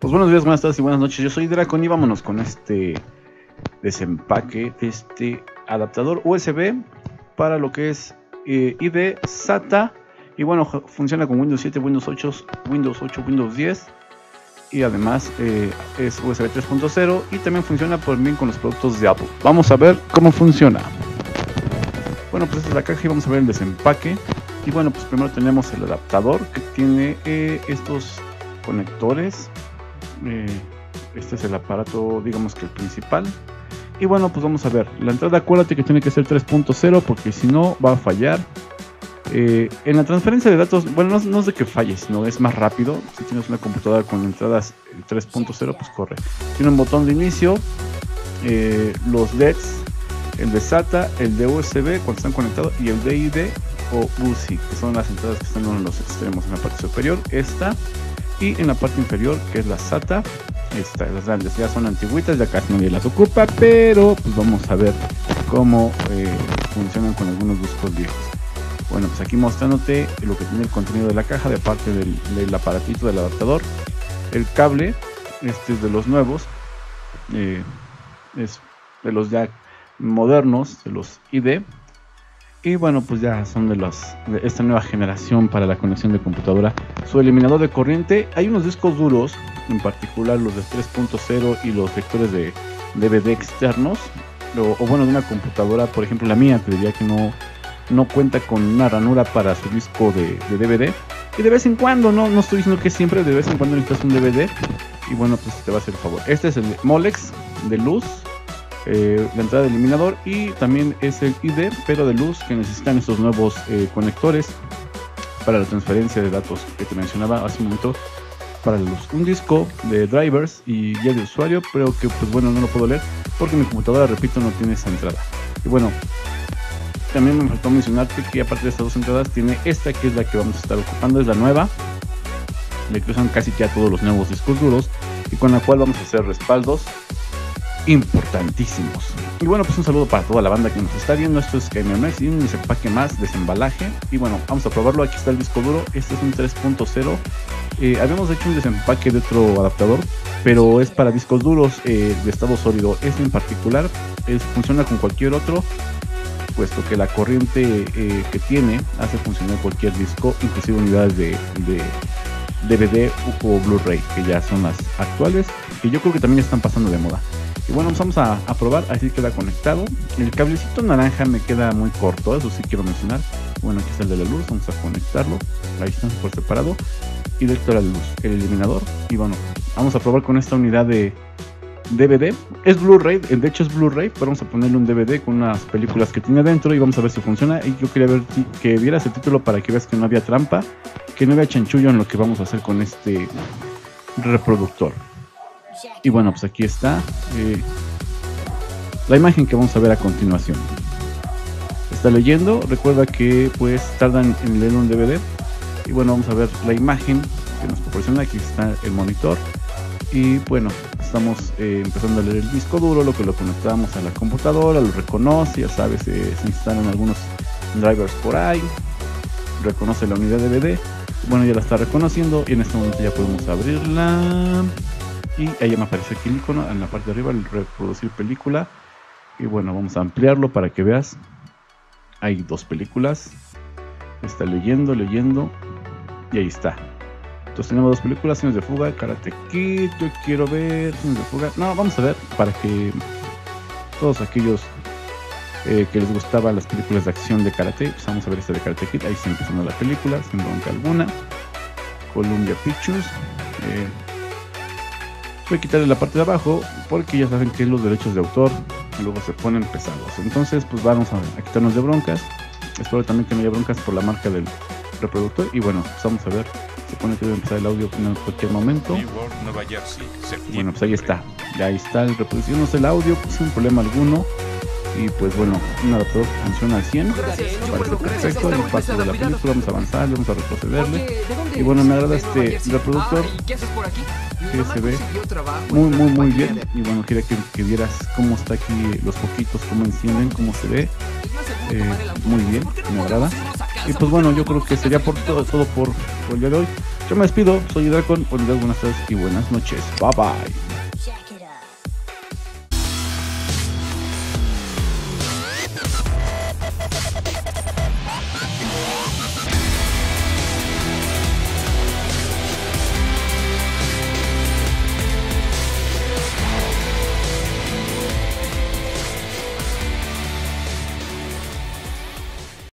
Pues buenos días, buenas tardes y buenas noches. Yo soy Dracon y vámonos con este desempaque de este adaptador USB para lo que es ID SATA. Y bueno, funciona con Windows 7, Windows 8, Windows 10. Y además es USB 3.0 y también funciona bien con los productos de Apple. Vamos a ver cómo funciona. Bueno, pues esta es la caja y vamos a ver el desempaque. Y bueno, pues primero tenemos el adaptador que tiene estos conectores. Este es el aparato, digamos que el principal. Y bueno, pues vamos a ver. La entrada, acuérdate que tiene que ser 3.0 porque si no va a fallar. En la transferencia de datos, bueno, no es de que falle, sino es más rápido. Si tienes una computadora con entradas 3.0, pues corre. Tiene un botón de inicio, los LEDs, el de SATA, el de USB cuando están conectados y el de ID o UCI, que son las entradas que están en los extremos. En la parte superior esta y en la parte inferior, que es la SATA. Las grandes ya son antiguitas, ya casi nadie las ocupa, pero pues vamos a ver cómo funcionan con algunos discos viejos. Bueno, pues aquí mostrándote lo que tiene el contenido de la caja, de parte del aparatito del adaptador. El cable, este es de los nuevos, es de los ya modernos, de los ID. Y bueno, pues ya son de esta nueva generación para la conexión de computadora. Su eliminador de corriente, hay unos discos duros, en particular los de 3.0 y los lectores de DVD externos, o bueno, de una computadora, por ejemplo la mía, te diría que no cuenta con una ranura para su disco de DVD. Y de vez en cuando, no estoy diciendo que siempre, de vez en cuando necesitas un DVD. Y bueno, pues te va a hacer el favor. Este es el Molex de luz, la entrada de eliminador, y también es el ID, pero de luz, que necesitan estos nuevos conectores para la transferencia de datos que te mencionaba hace un momento para la luz. Un disco de drivers y ya de usuario, pero que pues bueno, no lo puedo leer porque mi computadora, repito, no tiene esa entrada. Y bueno, también me faltó mencionarte que aparte de estas dos entradas tiene esta, que es la que vamos a estar ocupando, es la nueva, le que usan casi ya todos los nuevos discos duros y con la cual vamos a hacer respaldos importantísimos. Y bueno, pues un saludo para toda la banda que nos está viendo. Esto es KMMX y un desempaque más, desembalaje. Y bueno, vamos a probarlo. Aquí está el disco duro, este es un 3.0. Habíamos hecho un desempaque de otro adaptador, pero es para discos duros de estado sólido. Este en particular funciona con cualquier otro, puesto que la corriente que tiene hace funcionar cualquier disco, inclusive unidades de DVD o Blu-ray, que ya son las actuales, que yo creo que también están pasando de moda. Y bueno, vamos a probar, así queda conectado. El cablecito naranja me queda muy corto, eso sí quiero mencionar. Bueno, aquí está el de la luz, vamos a conectarlo, ahí están por separado. Y directo a la luz, el eliminador. Y bueno, vamos a probar con esta unidad de DVD. Es Blu-ray, de hecho es Blu-ray, pero vamos a ponerle un DVD con unas películas que tiene adentro y vamos a ver si funciona. Y yo quería ver que vieras el título para que veas que no había trampa, que no había chanchullo en lo que vamos a hacer con este reproductor. Y bueno, pues aquí está la imagen que vamos a ver a continuación. Está leyendo, recuerda que pues tardan en leer un DVD. Y bueno, vamos a ver la imagen que nos proporciona. Aquí está el monitor. Y bueno, estamos empezando a leer el disco duro, lo que lo conectamos a la computadora, lo reconoce, ya sabes, se instalan algunos drivers por ahí, reconoce la unidad DVD, bueno, ya la está reconociendo y en este momento ya podemos abrirla y ahí me aparece aquí el icono en la parte de arriba, el reproducir película. Y bueno, vamos a ampliarlo para que veas, hay dos películas, está leyendo y ahí está. Entonces tenemos dos películas, Cines de Fuga, Karate Kid, yo quiero ver Cines de Fuga. No, vamos a ver, para que todos aquellos que les gustaban las películas de acción de karate, pues vamos a ver esta de Karate Kid. Ahí está empezando la película, sin bronca alguna. Columbia Pictures. Voy a quitarle la parte de abajo, porque ya saben que los derechos de autor luego se ponen pesados. Entonces, pues vamos a quitarnos de broncas. Espero también que no haya broncas por la marca del reproductor. Y bueno, pues vamos a ver. Se pone que debe empezar el audio en cualquier momento. Bueno, pues ahí está. Ya ahí está el reproduciéndose el audio, pues sin problema alguno. Y pues bueno, un adaptador que funciona al 100. Parece perfecto. El paso de la película, vamos a avanzar, vamos a retrocederle. Y bueno, me agrada este reproductor, que se ve muy bien. Y bueno, quería que vieras cómo está aquí los foquitos, cómo encienden, cómo se ve. Muy bien, me agrada. Y pues bueno, yo creo que sería todo por el día de hoy. Yo me despido, soy Dracon, buenas tardes y buenas noches. Bye bye.